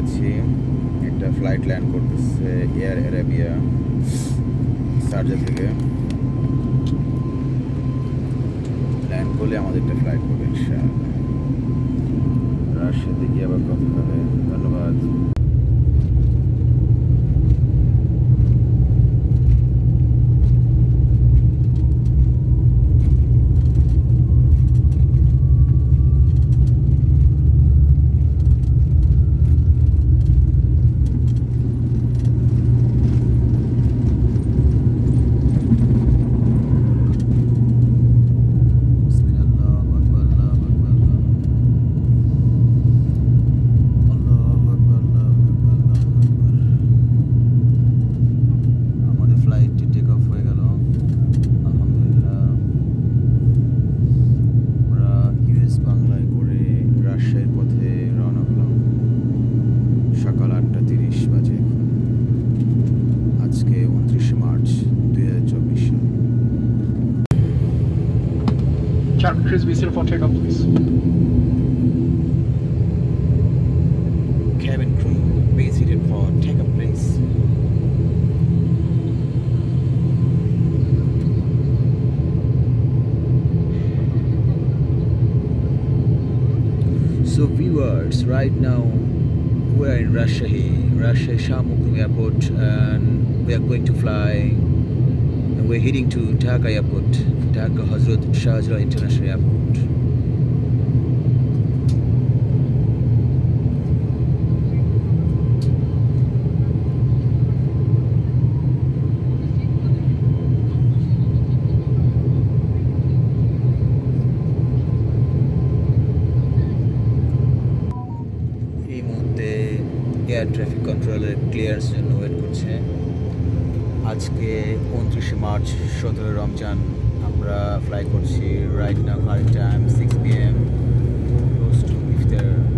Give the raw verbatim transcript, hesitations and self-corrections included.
আছি একটা flight land করতেছে এয়ার অ্যারাবিয়া শারজা থেকে ল্যান্ড করলে আমাদের একটা ফ্লাইট করবে ইনশাআল্লাহ রাজশাহীতে গিয়ে আবার কথা হবে ধন্যবাদ Cabin crews be seated for takeoff, please. Cabin crew be seated for takeoff, please. So viewers, right now we are in Rajshahi, Rajshahi Shah Maktoum Airport, and we are going to fly. And we're heading to Dhaka Airport, Dhaka Hazrat Shah Jalal International Airport. এই মুহূর্তে air traffic কন্ট্রোলের clearance জন্য wait করছে আজকে উনত্রিশে March সতেরো রমজান আমরা fly করছি right now current time six P M close to iftar